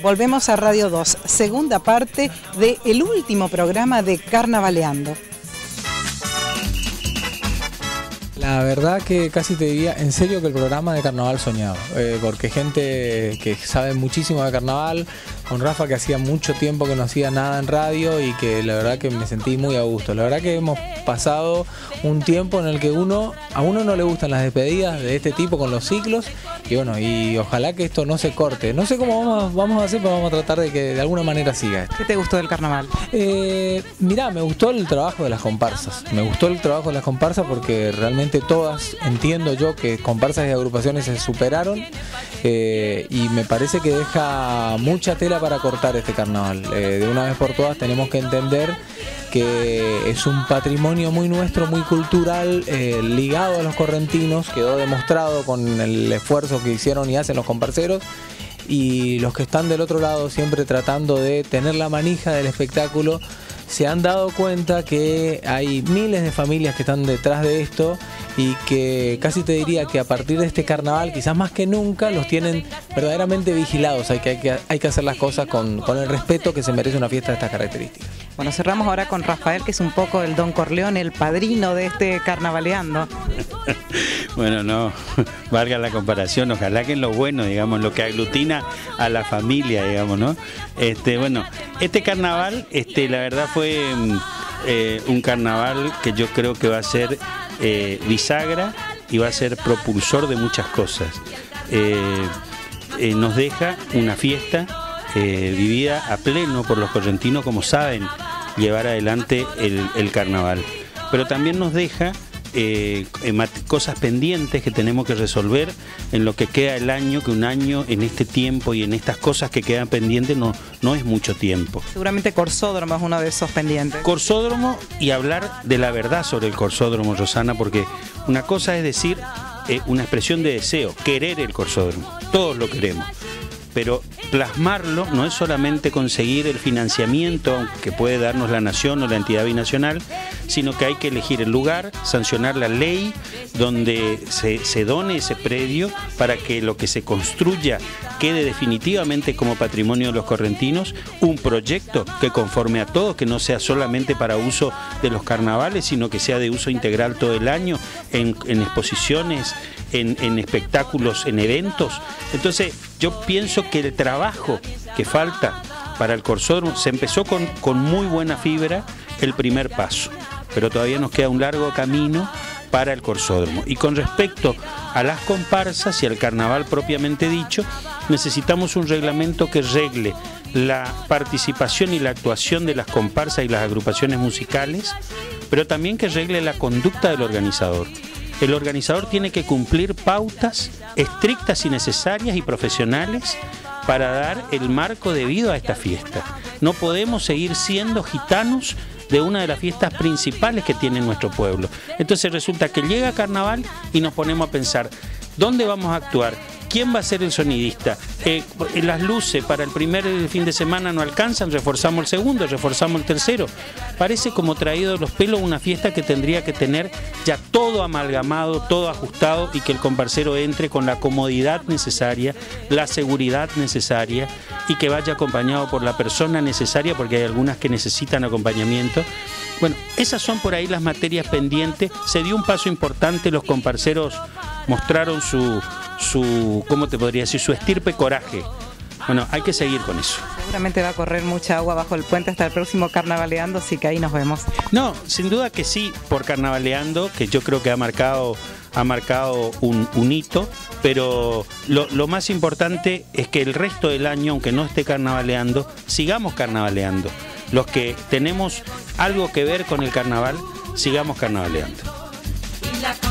Volvemos a Radio 2, segunda parte del último programa de Carnavaleando. La verdad que casi te diría, en serio, que el programa de carnaval soñado, porque gente que sabe muchísimo de carnaval, con Rafa que hacía mucho tiempo que no hacía nada en radio y que la verdad que me sentí muy a gusto. La verdad que hemos pasado un tiempo en el que a uno no le gustan las despedidas de este tipo con los ciclos y bueno, y ojalá que esto no se corte. No sé cómo vamos a hacer, pero vamos a tratar de que de alguna manera siga esto. ¿Qué te gustó del carnaval? Mirá, me gustó el trabajo de las comparsas. Me gustó el trabajo de las comparsas porque realmente todas, entiendo yo que comparsas y agrupaciones se superaron y me parece que deja mucha tela para cortar este carnaval. De una vez por todas tenemos que entender que es un patrimonio muy nuestro, muy cultural, ligado a los correntinos, quedó demostrado con el esfuerzo que hicieron y hacen los comparseros, y los que están del otro lado siempre tratando de tener la manija del espectáculo se han dado cuenta que hay miles de familias que están detrás de esto y que casi te diría que a partir de este carnaval, quizás más que nunca, los tienen verdaderamente vigilados. Hay que hacer las cosas con el respeto que se merece una fiesta de estas características. Bueno, cerramos ahora con Rafael, que es un poco el Don Corleone, el padrino de este Carnavaleando. Bueno, no, valga la comparación, ojalá que en lo bueno, digamos, lo que aglutina a la familia, digamos, ¿no? Bueno, este carnaval, la verdad fue un carnaval que yo creo que va a ser bisagra y va a ser propulsor de muchas cosas. Nos deja una fiesta vivida a pleno por los correntinos, como saben llevar adelante el carnaval, pero también nos deja cosas pendientes que tenemos que resolver en lo que queda el año, que un año en este tiempo y en estas cosas que quedan pendientes no es mucho tiempo. Seguramente Corsódromo es uno de esos pendientes. Corsódromo, y hablar de la verdad sobre el Corsódromo, Rosana, porque una cosa es decir una expresión de deseo, querer el Corsódromo, todos lo queremos, pero plasmarlo no es solamente conseguir el financiamiento que puede darnos la nación o la entidad binacional, sino que hay que elegir el lugar, sancionar la ley donde se done ese predio para que lo que se construya quede definitivamente como patrimonio de los correntinos, un proyecto que conforme a todos, que no sea solamente para uso de los carnavales, sino que sea de uso integral todo el año, en exposiciones, en espectáculos, en eventos. Entonces yo pienso que el trabajo que falta para el Corsódromo se empezó con muy buena fibra el primer paso, pero todavía nos queda un largo camino para el Corsódromo. Y con respecto a las comparsas y al carnaval propiamente dicho, necesitamos un reglamento que regle la participación y la actuación de las comparsas y las agrupaciones musicales, pero también que regle la conducta del organizador. El organizador tiene que cumplir pautas estrictas y necesarias y profesionales para dar el marco debido a esta fiesta. No podemos seguir siendo gitanos de una de las fiestas principales que tiene nuestro pueblo. Entonces resulta que llega Carnaval y nos ponemos a pensar, ¿dónde vamos a actuar? ¿Quién va a ser el sonidista? Las luces para el primer fin de semana no alcanzan, reforzamos el segundo, reforzamos el tercero. Parece como traído de los pelos una fiesta que tendría que tener ya todo amalgamado, todo ajustado, y que el comparsero entre con la comodidad necesaria, la seguridad necesaria, y que vaya acompañado por la persona necesaria, porque hay algunas que necesitan acompañamiento. Bueno, esas son por ahí las materias pendientes. Se dio un paso importante, los comparseros mostraron su ¿cómo te podría decir? Su estirpe coraje. Bueno, hay que seguir con eso. Seguramente va a correr mucha agua bajo el puente hasta el próximo Carnavaleando, así que ahí nos vemos. No, sin duda que sí, por Carnavaleando, que yo creo que ha marcado un hito, pero lo más importante es que el resto del año, aunque no esté Carnavaleando, sigamos Carnavaleando. Los que tenemos algo que ver con el carnaval, sigamos Carnavaleando.